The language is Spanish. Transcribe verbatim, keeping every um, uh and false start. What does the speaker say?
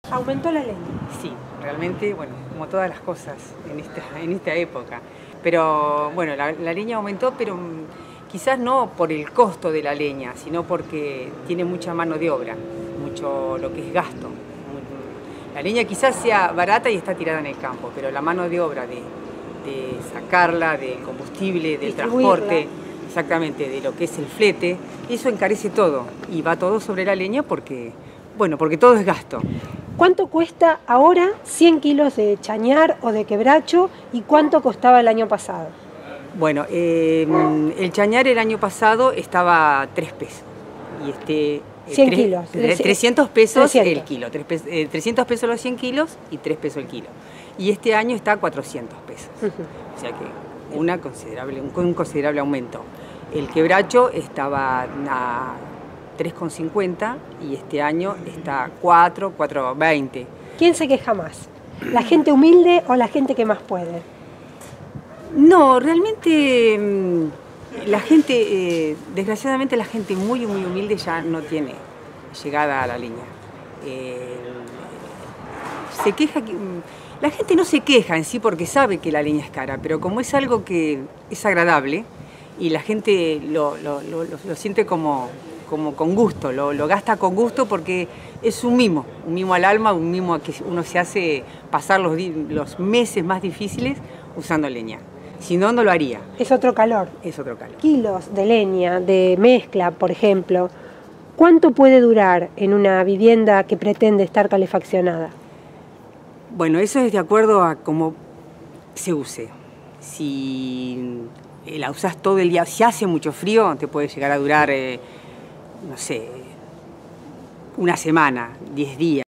¿Aumentó la leña? Sí, realmente, bueno, como todas las cosas en esta, en esta época. Pero bueno, la, la leña aumentó, pero quizás no por el costo de la leña, sino porque tiene mucha mano de obra, mucho lo que es gasto. La leña quizás sea barata y está tirada en el campo, pero la mano de obra de, de sacarla, del combustible, del transporte, exactamente, de lo que es el flete, eso encarece todo y va todo sobre la leña porque, bueno, porque todo es gasto. ¿Cuánto cuesta ahora cien kilos de chañar o de quebracho y cuánto costaba el año pasado? Bueno, eh, el chañar el año pasado estaba a tres pesos y este... cien kilos. trescientos pesos trescientos. El kilo, trescientos pesos los cien kilos y tres pesos el kilo. Y este año está a cuatrocientos pesos. Uh-huh. O sea que una considerable, un, un considerable aumento. El quebracho estaba a tres con cincuenta y este año está a cuatro, cuatro veinte. ¿Quién se queja más? ¿La gente humilde o la gente que más puede? No, realmente la gente, eh, desgraciadamente la gente muy, muy humilde ya no tiene llegada a la leña. Eh, se queja, la gente no se queja en sí porque sabe que la leña es cara, pero como es algo que es agradable y la gente lo, lo, lo, lo siente como, como con gusto, lo, lo gasta con gusto porque es un mimo, un mimo al alma, un mimo a que uno se hace pasar los, los meses más difíciles usando leña. Si no, no lo haría. Es otro calor. Es otro calor. Kilos de leña, de mezcla, por ejemplo, ¿cuánto puede durar en una vivienda que pretende estar calefaccionada? Bueno, eso es de acuerdo a cómo se use. Si la usás todo el día, si hace mucho frío, te puede llegar a durar, eh, no sé, una semana, diez días.